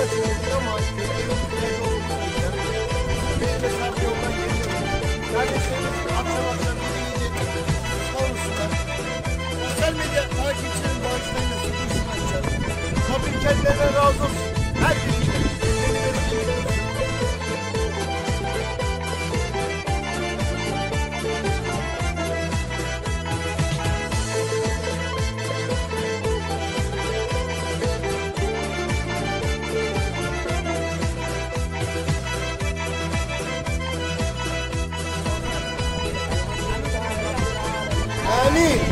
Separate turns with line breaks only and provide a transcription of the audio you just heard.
söyledik ama elimizde olduğumuzda bizimle sarı yoldan geliyoruz. Kardeşlerimiz akşam akşam birbirine konuşsunlar. Sosyal medya takipçilerin bağışlayın. Rabbim kendilerine razı olsun. Herkes Amin.